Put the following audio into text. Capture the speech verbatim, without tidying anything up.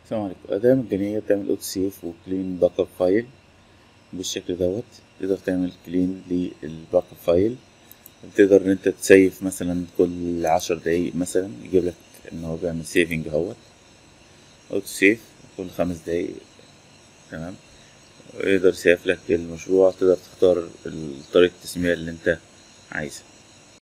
السلام عليكم. أداة مجانية بتعمل أوتو سيف وكلين باك اب فايل بالشكل دوت. تقدر تعمل كلين للباك اب فايل، تقدر إن أنت تسيف مثلا كل عشر دقايق، مثلا يجيب لك إن هو بيعمل سيفنج اهوت أوتو سيف كل خمس دقايق. تمام. يقدر يسيف لك المشروع، تقدر تختار طريقة التسمية اللي أنت عايزها.